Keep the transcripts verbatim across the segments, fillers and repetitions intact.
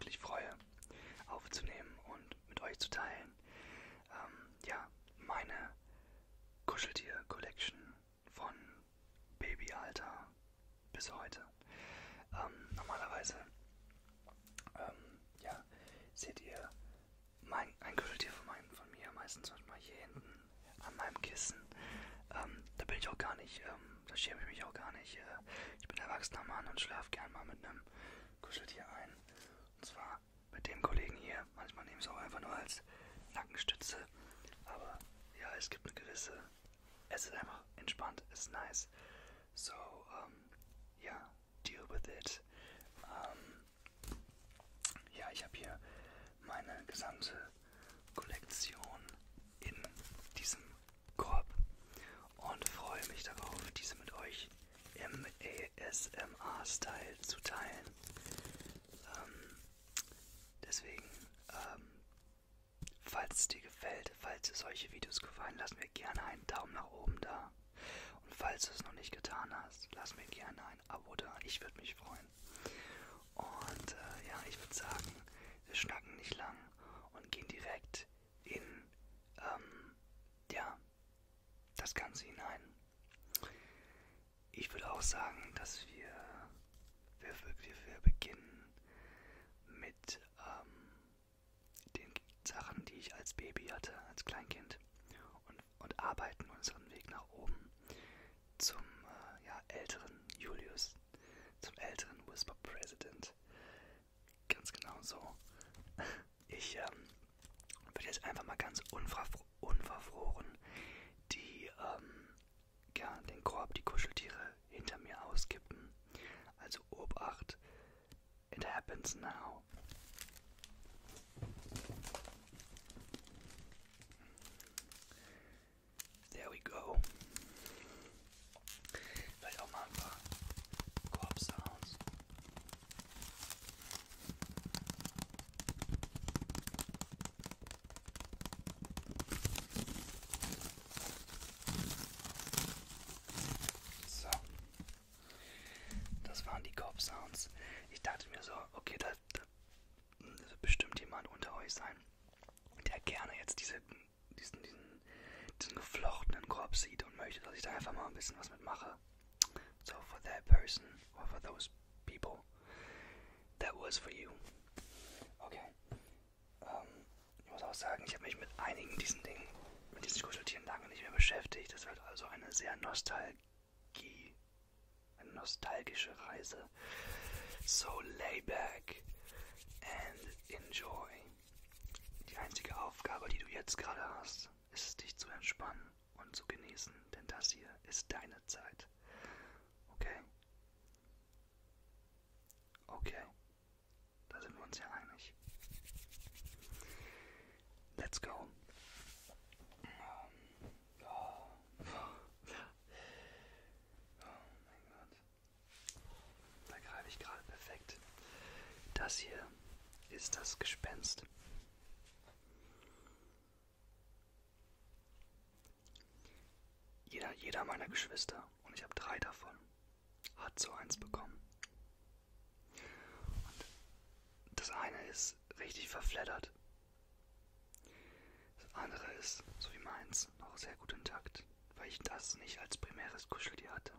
wirklich freue, aufzunehmen und mit euch zu teilen. Ähm, ja, meine Kuscheltier-Collection von Babyalter bis heute. Ähm, normalerweise ähm, ja, seht ihr mein, ein Kuscheltier von, mein, von mir meistens manchmal hier hinten an meinem Kissen. Ähm, da bin ich auch gar nicht, ähm, da schäme ich mich auch gar nicht. Äh, ich bin ein erwachsener Mann und schlafe gern mal mit einem Kuscheltier ein. Und zwar mit dem Kollegen hier. Manchmal nehme ich es auch einfach nur als Nackenstütze. Aber ja, es gibt eine gewisse, es ist einfach entspannt, es ist nice. So, um, yeah, deal with it. Um, ja, ich habe hier meine gesamte Kollektion in diesem Korb und freue mich darauf, diese mit euch im A S M R-Style zu teilen. Ähm, deswegen, ähm, falls es dir gefällt, falls dir solche Videos gefallen, lass mir gerne einen Daumen nach oben da. Und falls du es noch nicht getan hast, lass mir gerne ein Abo da. Ich würde mich freuen. Und äh, ja, ich würde sagen, wir schnacken nicht lang und gehen direkt in ähm, ja, das Ganze hinein. Ich würde auch sagen, dass wir, wir, wir, wir beginnen mit ähm, den Sachen, die ich als Baby hatte, als Kleinkind, und, und arbeiten unseren Weg nach oben zum äh, ja, älteren Julius, zum älteren Whisper President. Ganz genau so. Ich ähm, würde jetzt einfach mal ganz unverfro unverfroren die, ähm, ja, den Korb, die Kuscheltiere hinter mir auskippen. Also Obacht, it happens now. There we go. Vielleicht auch mal ein paar Korb-Sounds. So. Das waren die Korb-Sounds. Ich dachte mir so, okay, da, da wird bestimmt jemand unter euch sein, der gerne jetzt diese, diesen, diesen, diesen geflochtenen Korb sieht und möchte, dass ich da einfach mal ein bisschen was mitmache. So for that person or for those people, that was for you. Okay. Ähm, ich muss auch sagen, ich habe mich mit einigen diesen Dingen, mit diesen Kuscheltieren lange nicht mehr beschäftigt. Das wird also eine sehr Nostalgie, eine nostalgische Reise. So lay back and enjoy. Die einzige Aufgabe, die du jetzt gerade hast, ist es, dich zu entspannen und zu genießen, denn das hier ist deine Zeit. Okay? Okay. Da sind wir uns ja einig. Let's go. Um, oh, oh, oh mein Gott. Da greife ich gerade perfekt. Das hier ist das Gespenst. Jeder, jeder meiner Geschwister, und ich habe drei davon, hat so eins bekommen. Und das eine ist richtig verfleddert. Das andere ist, so wie meins, noch sehr gut intakt, weil ich das nicht als primäres Kuscheltier hatte.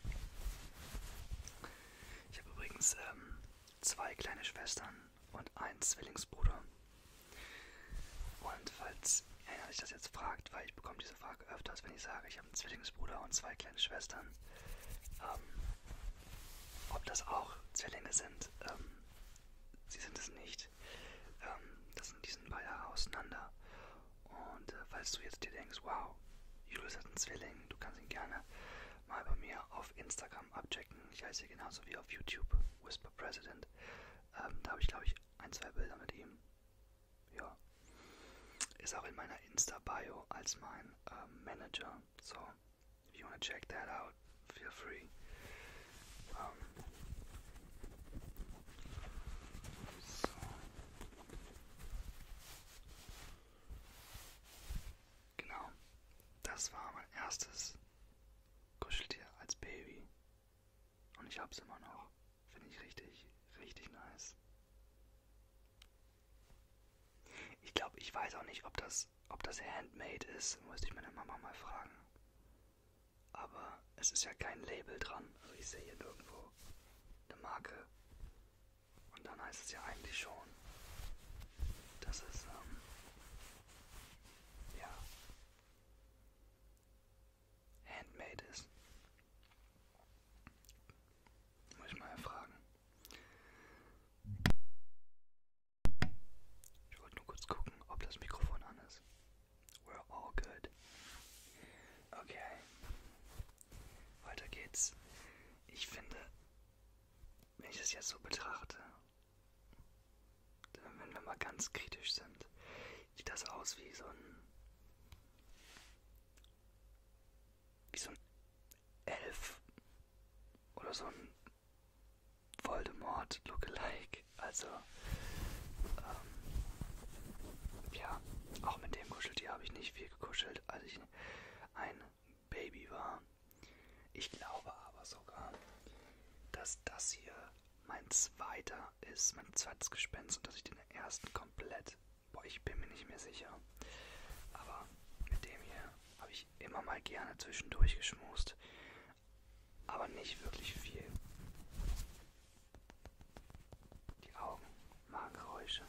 Ich habe übrigens ähm, zwei kleine Schwestern und einen Zwillingsbruder. Und falls einer sich das jetzt fragt, weil ich bekomme diese Frage öfters, wenn ich sage, ich habe einen Zwillingsbruder und zwei kleine Schwestern, ähm, ob das auch Zwillinge sind. Ähm, sie sind es nicht. Ähm, das sind, die sind ein paar Jahre auseinander. Und äh, falls du jetzt dir denkst, wow, Julius hat einen Zwilling, du kannst ihn gerne mal bei mir auf Instagram abchecken. Ich heiße genauso wie auf YouTube, Whisper President. Ähm, da habe ich, glaube ich, ein, zwei Bilder mit ihm. Ja. Ist auch in meiner Insta-Bio als mein ähm, Manager. So, if you wanna check that out, feel free. Um, so. Genau. Das war mein erstes Kuscheltier als Baby. Und ich hab's immer noch. Finde ich richtig, richtig nice. weiß auch nicht, ob das, ob das handmade ist, muss ich meine Mama mal fragen. Aber es ist ja kein Label dran. Also ich sehe hier nirgendwo eine Marke. Und dann heißt es ja eigentlich schon, dass es, ähm, ja, handmade ist. Muss ich mal fragen. Ich wollte nur kurz gucken, ob das Mikrofon an ist. We're all good. Okay. Weiter geht's. Ich finde, wenn ich das jetzt so betrachte, wenn wir mal ganz kritisch sind, sieht das aus wie so ein wie so ein Elf oder so ein Voldemort Lookalike. Also ähm, ja, auch mit dem Kuscheltier habe ich nicht viel gekuschelt, als ich ein Baby war. Ich glaube aber sogar, dass das hier mein zweiter ist, mein zweites Gespenst und dass ich den ersten komplett, boah, ich bin mir nicht mehr sicher, aber mit dem hier habe ich immer mal gerne zwischendurch geschmust, aber nicht wirklich viel. Die Augen machen Geräusche.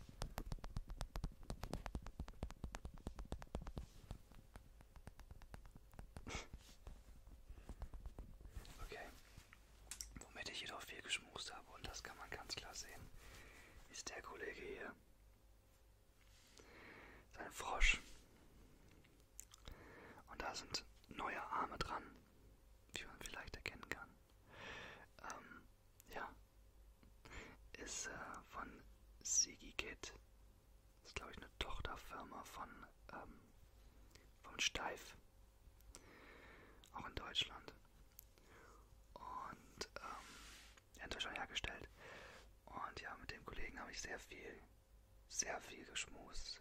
Okay, womit ich jedoch viel geschmust habe, und das kann man ganz klar sehen, ist der Kollege hier. Sein Frosch. Und da sind neue Arme dran, wie man vielleicht erkennen kann. Ähm, ja, ist äh, von Sigikit. Das ist, glaube ich, eine Tochterfirma von ähm, vom Steif. Auch in Deutschland. Und ähm, ja, in Deutschland hergestellt. Und ja, mit dem Kollegen habe ich sehr viel, sehr viel geschmust.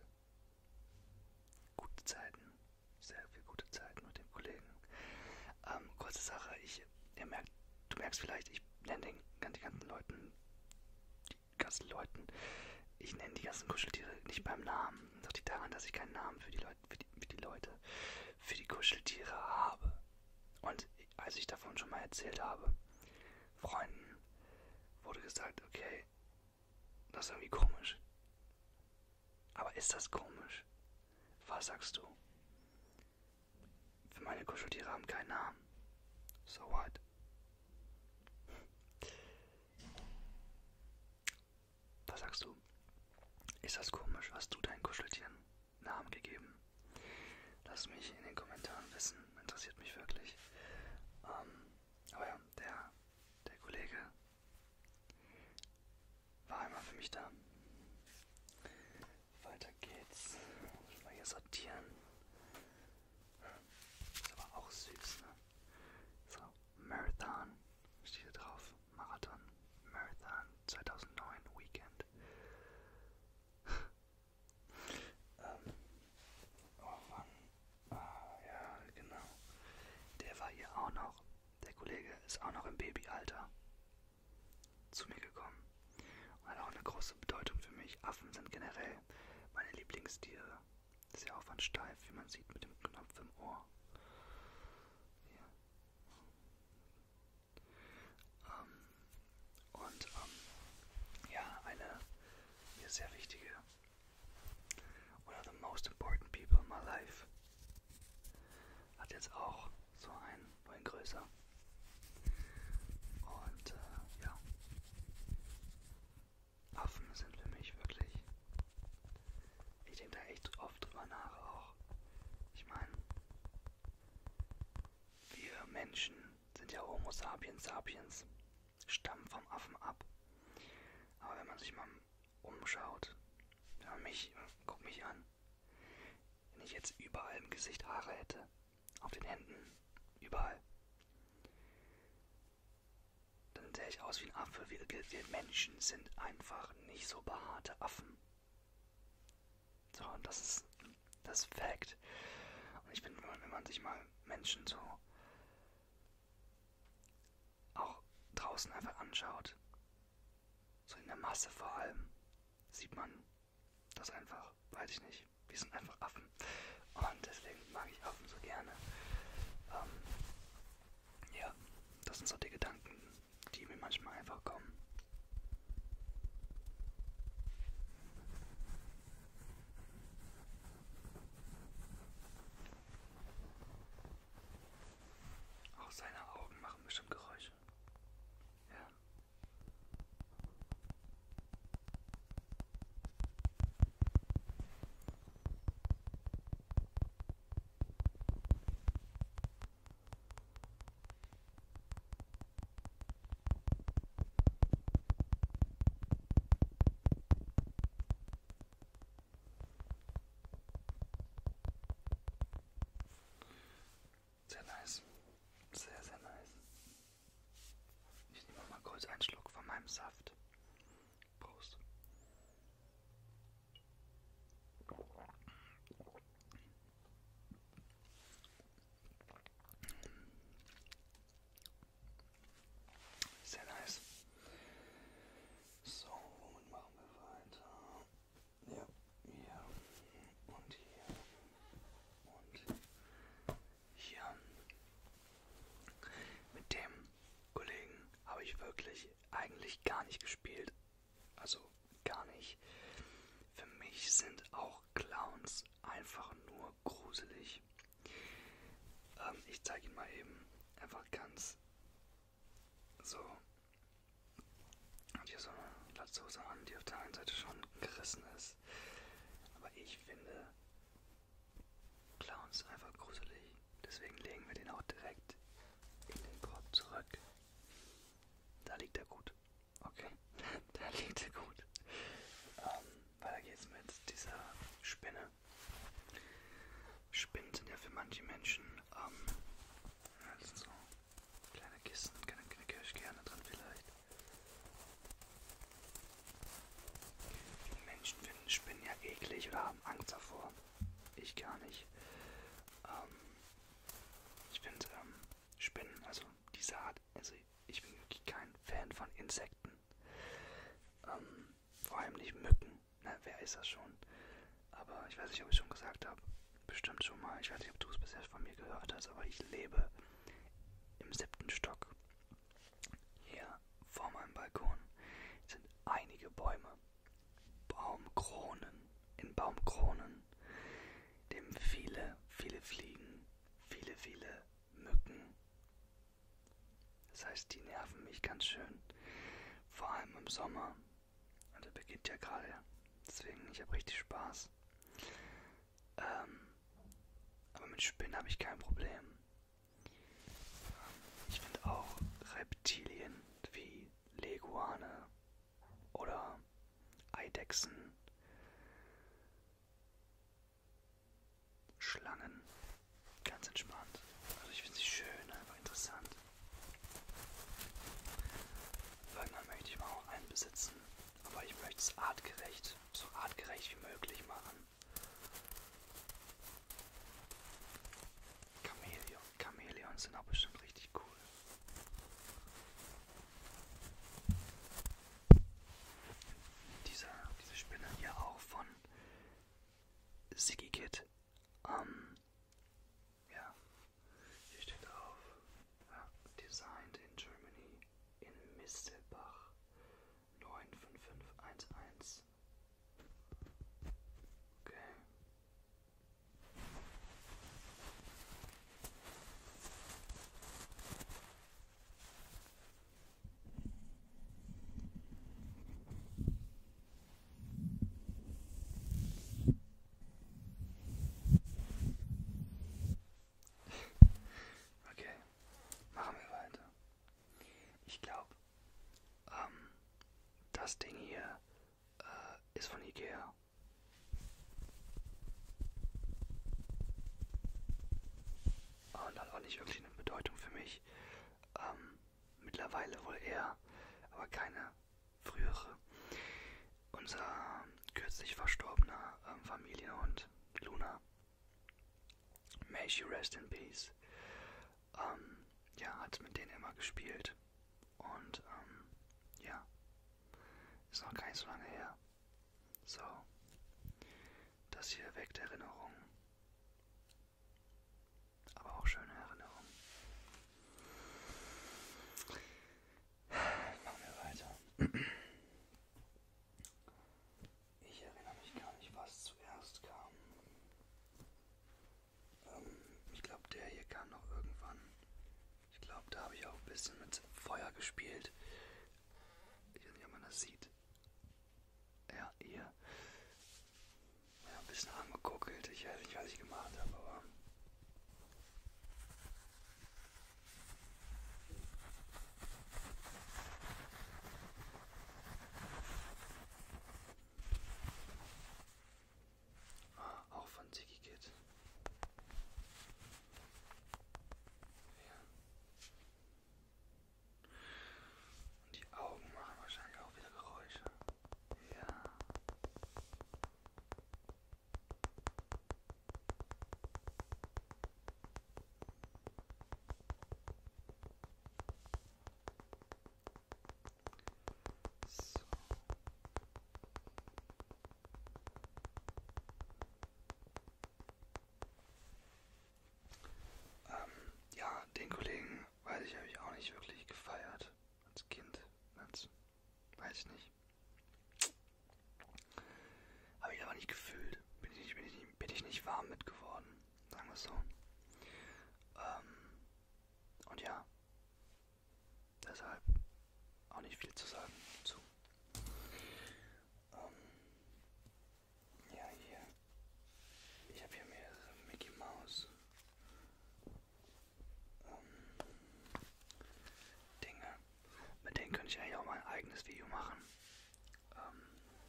Gute Zeiten. Sehr viel gute Zeiten mit dem Kollegen. Ähm, kurze Sache, ich, ihr merkt, du merkst vielleicht, ich nenne den, die ganzen Leuten, die ganzen Leuten, ich nenne die ganzen Kuscheltiere nicht beim Namen. Das liegt daran, dass ich keinen Namen für die Leute, für die, für die Leute, für die Kuscheltiere habe. Und als ich davon schon mal erzählt habe, Freunden, wurde gesagt, okay, das ist irgendwie komisch. Aber ist das komisch? Was sagst du? Für meine Kuscheltiere haben keinen Namen. So what? Was sagst du? Ist das komisch? Hast du deinen Kuscheltieren Namen gegeben? Lass mich in den Kommentaren wissen. Interessiert mich wirklich. Ähm, aber ja, der, der Kollege war einmal für mich da. Weiter geht's. Muss ich mal hier sortieren. Ist aber auch süß, ne? So, Marathon. Steht hier drauf. Marathon. Marathon zweitausendneun Weekend. ähm, oh wann? Ah, ja, genau. Der war hier auch noch. Der Kollege ist auch noch im Babyalter zu mir gekommen. Und hat auch eine große Bedeutung für mich. Affen sind generell meine Lieblingstiere. Ist ja auch von Steif, wie man sieht, mit dem Knopf im Ohr. Hier. Ähm, und ähm, ja, eine mir sehr wichtige, one of the most important people in my life, hat jetzt auch so einen, nur in größer. Und äh, ja, Affen sind für mich wirklich, ich denke da echt oft drüber nach auch. Ich meine, wir Menschen sind ja Homo sapiens sapiens, stammen vom Affen ab. Aber wenn man sich mal umschaut, wenn man mich, guck mich an, wenn ich jetzt überall im Gesicht Haare hätte, auf den Händen, überall, dann sähe ich aus wie ein Affe. Wir, wir Menschen sind einfach nicht so behaarte Affen. So, und das ist, das ist Fact. Und ich finde, wenn man sich mal Menschen so auch draußen einfach anschaut, so in der Masse vor allem, sieht man das einfach, weiß ich nicht, Wir sind einfach Affen. Und deswegen mag ich Affen so gerne. Ähm, ja, das sind so die Gedanken, die mir manchmal einfach kommen. Auch seine Augen machen bestimmt Geräusche. Ja. Sehr nice. Sehr, sehr nice. Ich nehme mal kurz einen Schluck von meinem Saft. Prost. Sehr nice. So, womit machen wir weiter? Ja, hier und hier und hier. Mit dem Kollegen habe ich wirklich eigentlich gar nicht gespielt. Also gar nicht. Für mich sind auch Clowns einfach nur gruselig. Ähm, ich zeige ihn mal eben. Einfach ganz so. Hat hier so eine Latzhose an, die auf der einen Seite schon gerissen ist. Aber ich finde Clowns einfach gruselig. Deswegen legen wir den auch direkt in den Korb zurück. Da liegt er gut. Okay, da liegt er gut. Ähm, weiter geht's mit dieser Spinne. Spinnen sind ja für manche Menschen, ähm, ja, das sind so kleine Kisten, keine, keine Kirschkerne drin vielleicht. Viele Menschen finden Spinnen ja eklig oder haben Angst davor. Ich gar nicht. Ähm, ich finde ähm, Spinnen, also diese Art, also ich bin wirklich kein Fan von Insekten. Ähm, vor allem nicht Mücken. Na, wer ist das schon? Aber ich weiß nicht, ob ich es schon gesagt habe. Bestimmt schon mal. Ich weiß nicht, ob du es bisher von mir gehört hast, aber ich lebe im siebten Stock. Hier vor meinem Balkon sind einige Bäume. Baumkronen. In Baumkronen leben viele, viele Fliegen, viele, viele Mücken. Das heißt, die nerven mich ganz schön. Vor allem im Sommer. Und der beginnt ja gerade. Deswegen, ich habe richtig Spaß. Ähm, aber mit Spinnen habe ich kein Problem. Ich finde auch Reptilien wie Leguane oder Eidechsen, Schlangen ganz entspannt. Also ich finde sie schön, einfach interessant. Irgendwann möchte ich mal auch einen besitzen, aber ich möchte es artgerecht, so artgerecht wie möglich machen. Chamäleon, Chamäleons sind auch bestimmt richtig cool. Diese, diese Spinne hier auch von Siggy Kid. Ähm, ja, hier steht drauf, ja, designed in Germany in Mistelbach neun fünf fünf eins eins. Okay. Okay, machen wir weiter. Ich glaube, ähm, das Ding hier äh, ist von Ikea. Und hat auch nicht wirklich eine Bedeutung für mich. Ähm, mittlerweile wohl eher, aber keine frühere. Unser kürzlich verstorbener ähm, Familienhund Luna, may she rest in peace, ähm, ja, hat mit denen immer gespielt. Und ähm, ja, ist noch gar nicht so lange her. So, Das hier weckt Erinnerungen. Aber auch schöne Erinnerungen. Machen wir weiter. Ich erinnere mich gar nicht, was zuerst kam. Ähm, ich glaube, der hier kam noch irgendwann. Ich glaube, da habe ich auch ein bisschen mit Feuer gespielt. Ich weiß nicht, ob man das sieht. Ja, hier. Ja, ein bisschen angeguckelt. Ich weiß nicht, was ich gemacht habe, aber... Ah, auch von Tiki Kid. Ja. Und die Augen machen wahrscheinlich auch wieder Geräusche. Ja. So. Ähm, ja, den Kollegen, weiß ich, habe ich auch nicht wirklich gefeiert. Als Kind. Als, weiß ich nicht. Habe ich aber nicht gefühlt. Bin ich nicht, bin ich nicht, bin ich nicht warm mit geworden. Sagen wir es so. Ähm, und ja. Deshalb auch nicht viel zu sagen zu. Ähm, ja, hier. Ich habe hier mehrere Mickey Mouse ähm, Dinge. Mit denen könnte ich eigentlich auch mein eigenes Video machen. Ähm,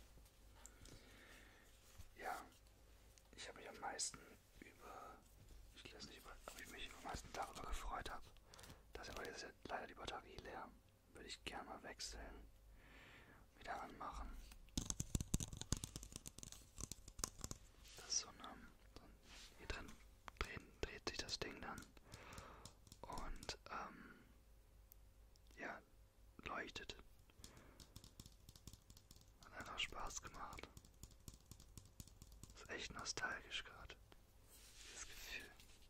ja, ich habe mich am meisten über, ich weiß nicht, über, ob ich mich am meisten darüber gefreut habe, dass aber jetzt leider die Batterie leer. Würde ich gerne mal wechseln. Wieder anmachen. Das ist so eine, so ein, hier drin drehen, dreht sich das Ding dann. Und, ähm, ja, leuchtet. Hat einfach Spaß gemacht. Ist echt nostalgisch gerade. Dieses Gefühl.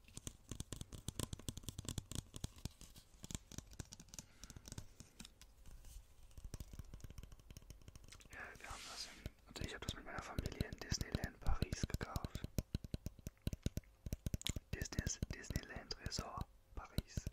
Ja, wir haben das in, also ich habe das mit meiner Familie in Disneyland Paris gekauft. Disney's, Disneyland Resort Paris.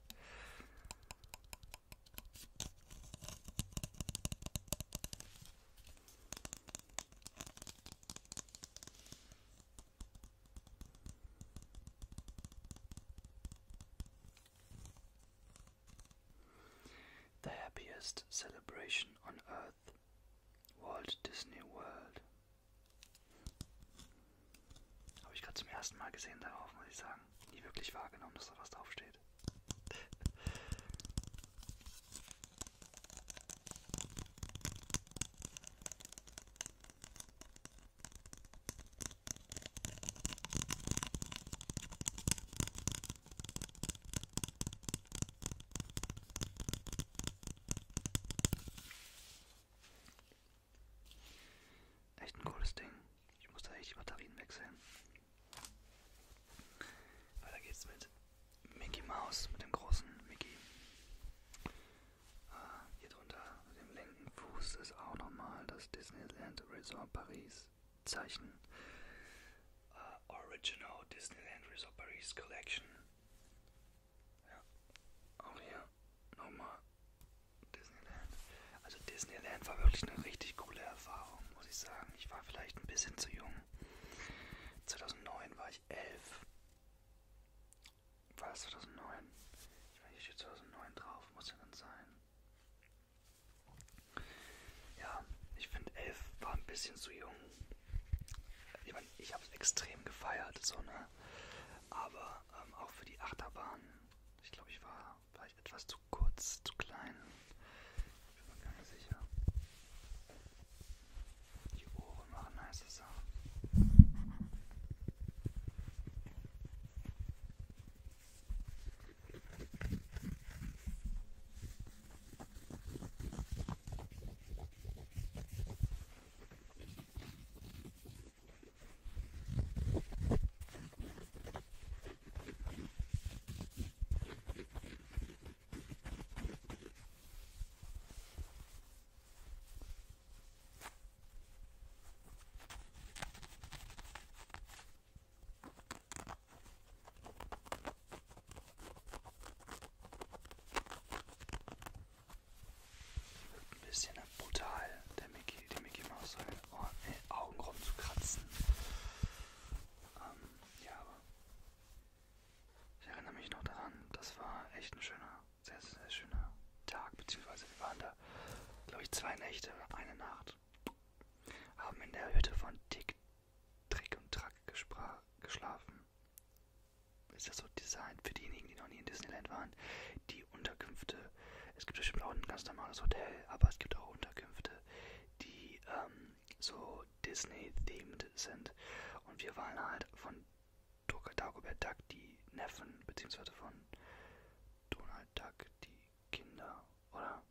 The happiest celebration on earth. Walt Disney World. Habe ich gerade zum ersten Mal gesehen darauf, muss ich sagen. Nie wirklich wahrgenommen, dass da was draufsteht. Echt ein cooles Ding. Ich muss da echt die Batterien wechseln. Weiter geht's mit Mickey Mouse, mit dem großen Mickey. Ah, hier drunter, mit dem linken Fuß, ist auch nochmal das Disneyland Resort Paris Zeichen. Uh, Original Disneyland Resort Paris Collection. Ja, auch hier nochmal Disneyland. Also Disneyland war wirklich eine richtig coole Erfahrung, muss ich sagen. Ich war vielleicht ein bisschen zu jung. zweitausendneun war ich elf. War das zweitausendneun? Ich meine, hier steht zweitausendneun drauf, muss ja dann sein. Ja, ich finde elf war ein bisschen zu jung. Ich meine, ich habe es extrem gefeiert, so, ne? Aber ähm, auch für die Achterbahn, ich glaube, ich war vielleicht etwas zu kurz, zu klein. Ich bin mir gar nicht sicher. Die Ohren machen nice Sound. ist ja so designt für diejenigen, die noch nie in Disneyland waren. Die Unterkünfte, es gibt bestimmt auch ein ganz normales Hotel, aber es gibt auch Unterkünfte, die ähm, so Disney-themed sind. Und wir waren halt von Dagobert Duck die Neffen, beziehungsweise von Donald Duck die Kinder, oder?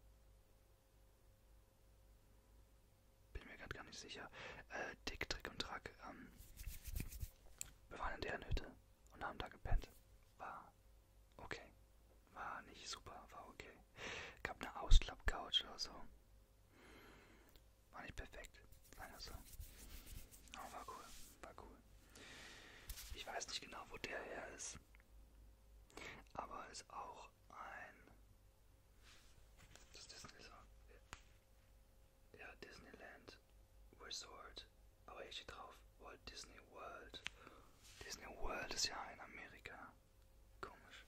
Bin mir gerade gar nicht sicher. Äh, Dick, Trick und Track. Ähm, wir waren in deren Hütte und haben da gepennt. War okay. War nicht super, war okay. Gab eine Ausklapp-Couch oder so. War nicht perfekt, sagen wir so. Aber war cool, war cool. Ich weiß nicht genau, wo der her ist. Aber ist auch ein... Das ist Disney so. Ja, Disneyland Resort. Aber hier steht drauf Walt Disney World. Disney World ist ja in Amerika. Komisch.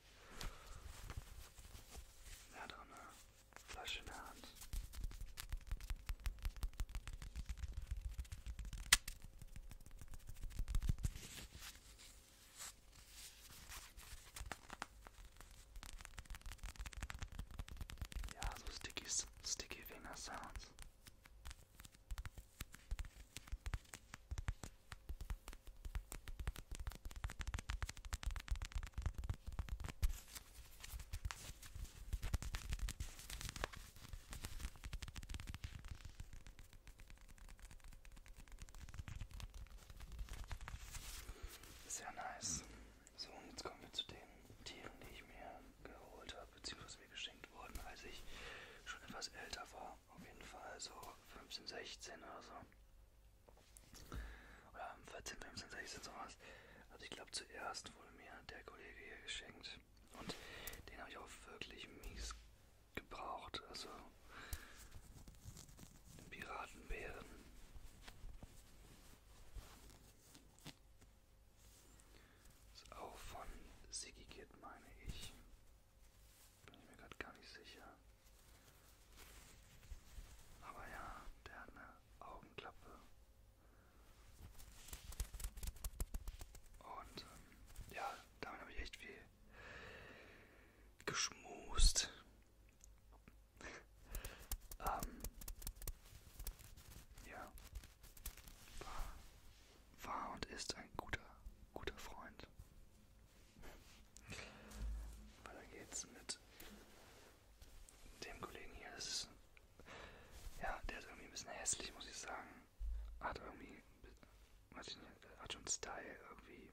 Er hat auch eine Flasche in der Hand. Ja, so Sticky, Sticky Finger Sounds. Sehr nice. So, und jetzt kommen wir zu den Tieren, die ich mir geholt habe, beziehungsweise mir geschenkt wurden, als ich schon etwas älter war. Auf jeden Fall so fünfzehn, sechzehn oder so. Oder vierzehn, fünfzehn, sechzehn sowas. Also ich glaube zuerst wurde mir der Kollege hier geschenkt. Und den habe ich auch wirklich mies gebraucht. Also den Piratenbären. Ist auch von Siggy Kid, meine ich. Bin ich mir gerade gar nicht sicher. Aber ja, der hat eine Augenklappe. Und ähm, ja, damit habe ich echt viel geschmust. ähm, ja, war, war und ist ein guter, guter Freund. Weiter geht's mit dem Kollegen hier. Das ist, ja, der ist irgendwie ein bisschen hässlich, muss ich sagen. Hat irgendwie, weiß ich nicht, hat schon Style irgendwie.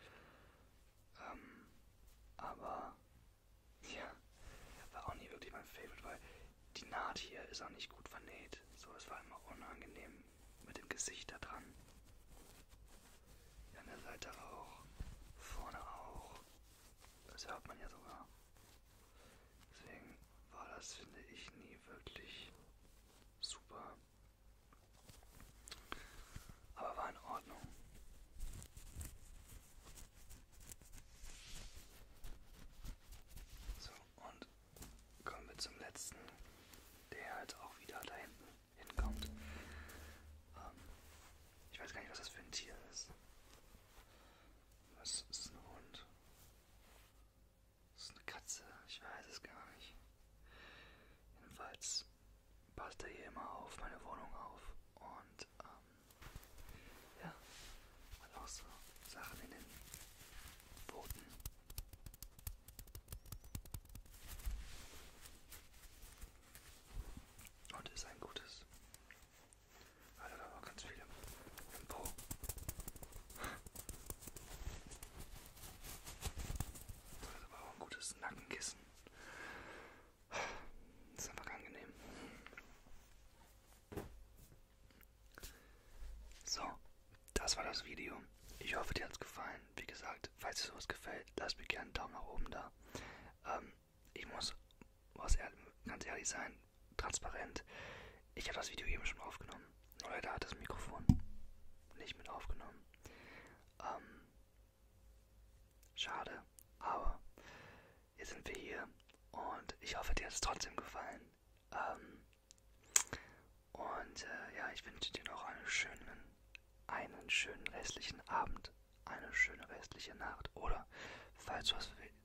Ähm, aber, ja, war auch nie wirklich mein Favorite, weil die Naht hier ist auch nicht gut vernäht. So, es war immer unangenehm mit dem Gesicht da dran. Ja, an der Seite auch, vorne auch. Das hört man ja sogar. Deswegen war das, finde ich, nie wirklich super. Aber war in Ordnung. So, und kommen wir zum letzten, der halt auch wieder da hinten hinkommt. Ähm, ich weiß gar nicht, was das für ein Tier ist. Was ist ein Hund? Das ist eine Katze, ich weiß es gar nicht. Jedenfalls passt er hier immer auf meine Wohnung auf und ähm, ja, hat auch so Sachen in den Pfoten. Und ist ein gutes. Hat er auch ganz viel im, im Po. Hat aber auch ein gutes Nackenkissen. Das ist einfach angenehm. So, das war das Video. Ich hoffe, dir hat es gefallen. Wie gesagt, falls dir sowas gefällt, lass mir gerne einen Daumen nach oben da. Ähm, ich muss was ehrlich, ganz ehrlich sein, transparent. Ich habe das Video eben schon aufgenommen. Nur leider hat das Mikrofon nicht mit aufgenommen. Ähm, schade, aber jetzt sind wir hier und ich hoffe, dir hat es trotzdem gefallen. Ähm, und äh, ja, ich wünsche dir noch einen schönen, einen schönen restlichen Abend, eine schöne restliche Nacht oder falls du was